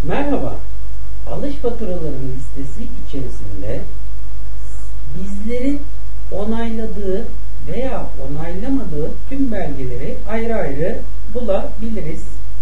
Merhaba, alış faturalarının listesi içerisinde bizlerin onayladığı veya onaylamadığı tüm belgeleri ayrı ayrı bulabiliriz.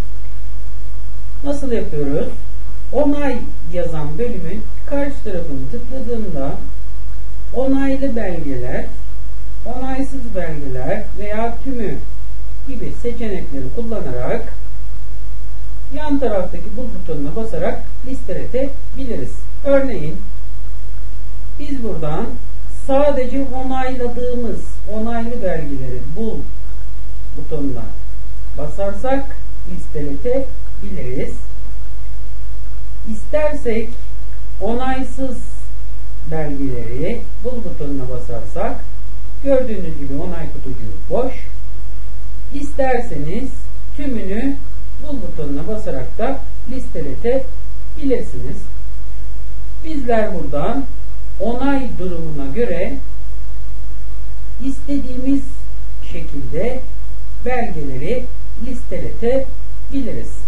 Nasıl yapıyoruz? Onay yazan bölümün karşı tarafını tıkladığımda onaylı belgeler, onaysız belgeler veya tümü gibi seçenekleri kullanarak yan taraftaki bul butonuna basarak listeletebiliriz. Örneğin biz buradan sadece onayladığımız onaylı belgeleri bul butonuna basarsak listeletebiliriz. İstersek onaysız belgeleri bul butonuna basarsak gördüğünüz gibi onay kutucuğu boş. İsterseniz tümünü bul butonuna basarak da listeletebilirsiniz. Bizler buradan onay durumuna göre istediğimiz şekilde belgeleri listeletebiliriz.